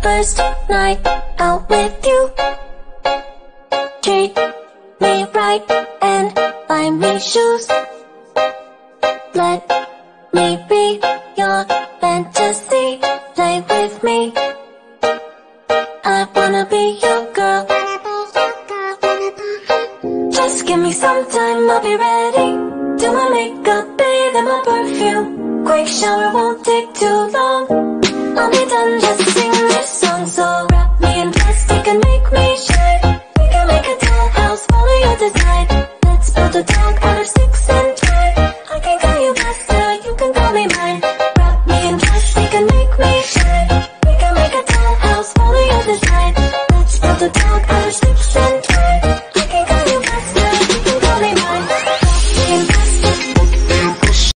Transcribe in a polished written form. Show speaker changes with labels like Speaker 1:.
Speaker 1: first night out with you. Treat me right and buy me shoes. Let me be your fantasy. Play with me. I wanna be your girl. Just give me some time, I'll be ready. Do my makeup, bathe in my perfume. Quick shower won't take too long. I'll be done, just sing this song. So wrap me in plastic and make me shine. We can make a dollhouse, follow your design. Let's build a dog out of sticks and twine. I can call you master, you can call me mine.